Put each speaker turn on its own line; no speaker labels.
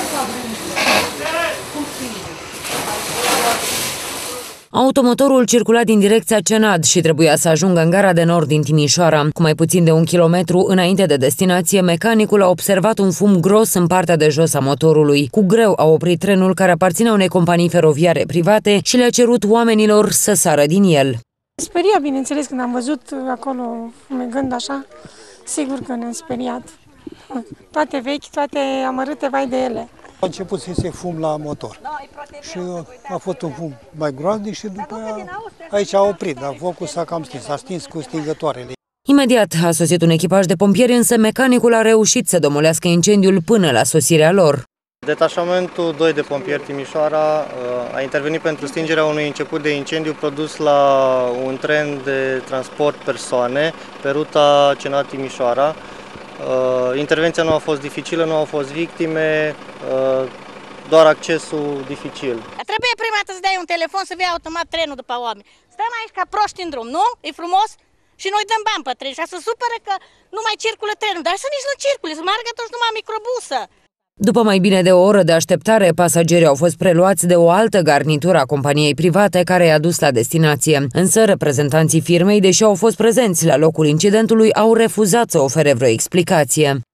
Automotorul circula din direcția Cenad și trebuia să ajungă în gara de nord din Timișoara. Cu mai puțin de 1 kilometru înainte de destinație, mecanicul a observat un fum gros în partea de jos a motorului. Cu greu a oprit trenul care aparținea unei companii feroviare private și le-a cerut oamenilor să sară din el.
Speria, bineînțeles, când am văzut acolo fumegând așa, sigur că ne-am speriat. Toate vechi, toate amărâte, vai de ele.
A început să se fum la motor și a fost un fum mai groaznic și după aia aici a oprit, dar focul s-a cam stins, s-a stins cu stingătoarele.
Imediat a sosit un echipaj de pompieri, însă mecanicul a reușit să domolească incendiul până la sosirea lor.
Detașamentul 2 de pompieri Timișoara a intervenit pentru stingerea unui început de incendiu produs la un tren de transport persoane pe ruta Cenad-Timișoara. Intervenția nu a fost dificilă, nu au fost victime, doar accesul dificil.
Trebuie prima dată să dai un telefon să vii automat trenul după oameni. Stăm aici ca proști în drum, nu? E frumos? Și noi dăm bani pe tren și se supără că nu mai circulă trenul, dar să nici nu circule, să meargă toți numai microbusă.
După mai bine de o oră de așteptare, pasagerii au fost preluați de o altă garnitură a companiei private care i-a dus la destinație. Însă reprezentanții firmei, deși au fost prezenți la locul incidentului, au refuzat să ofere vreo explicație.